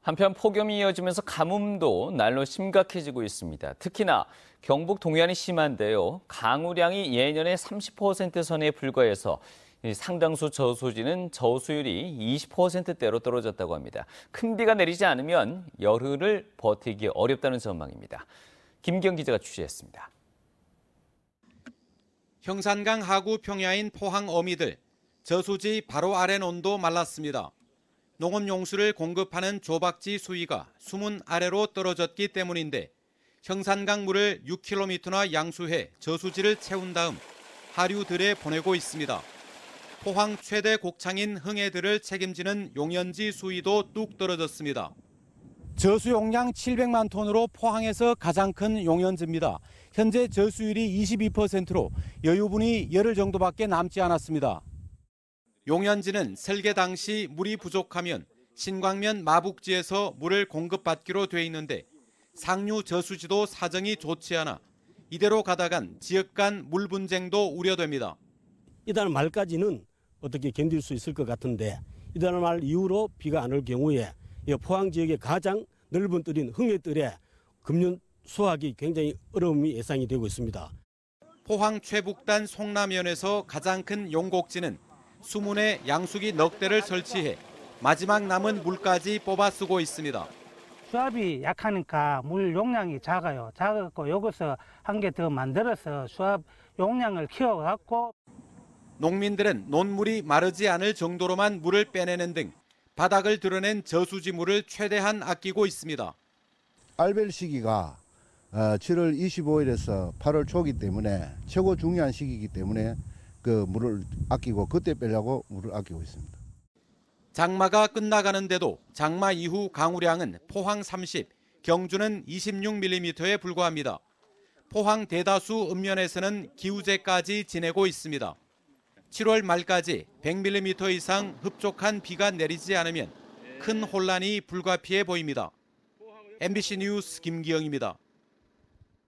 한편 폭염이 이어지면서 가뭄도 날로 심각해지고 있습니다. 특히나 경북 동해안이 심한데요. 강우량이 예년의 30% 선에 불과해서 상당수 저수지는 저수율이 20%대로 떨어졌다고 합니다. 큰 비가 내리지 않으면 열흘을 버티기 어렵다는 전망입니다. 김기영 기자가 취재했습니다. 형산강 하구 평야인 포항 어미들, 저수지 바로 아래 논도 말랐습니다. 농업용수를 공급하는 조박지 수위가 수문 아래로 떨어졌기 때문인데 형산강 물을 6km나 양수해 저수지를 채운 다음 하류들에 보내고 있습니다. 포항 최대 곡창인 흥해들을 책임지는 용연지 수위도 뚝 떨어졌습니다. 저수 용량 700만 톤으로 포항에서 가장 큰 용연지입니다. 현재 저수율이 22%로 여유분이 열흘 정도밖에 남지 않았습니다. 용연지는 설계 당시 물이 부족하면 신광면 마북지에서 물을 공급받기로 돼 있는데 상류 저수지도 사정이 좋지 않아 이대로 가다간 지역 간 물 분쟁도 우려됩니다. 이달 말까지는 어떻게 견딜 수 있을 것 같은데 이달 말 이후로 비가 안 올 경우에 포항 지역의 가장 넓은 뜰인 흥해뜰에 금년 수확이 굉장히 어려움이 예상이 되고 있습니다. 포항 최북단 송남면에서 가장 큰 용곡지는 수문에 양수기 넉 대를 설치해 마지막 남은 물까지 뽑아 쓰고 있습니다. 수압이 약하니까 물 용량이 작아요. 작았고 여기서 한 개 더 만들어서 수압 용량을 키워갖고 농민들은 논물이 마르지 않을 정도로만 물을 빼내는 등 바닥을 드러낸 저수지 물을 최대한 아끼고 있습니다. 알벨 시기가 7월 25일에서 8월 초기 때문에 최고 중요한 시기이기 때문에 그 물을 아끼고 그때 빼려고 물을 아끼고 있습니다. 장마가 끝나가는데도 장마 이후 강우량은 포항 30, 경주는 26mm에 불과합니다. 포항 대다수 읍면에서는 기우제까지 지내고 있습니다. 7월 말까지 100mm 이상 흡족한 비가 내리지 않으면 큰 혼란이 불가피해 보입니다. MBC 뉴스 김기영입니다.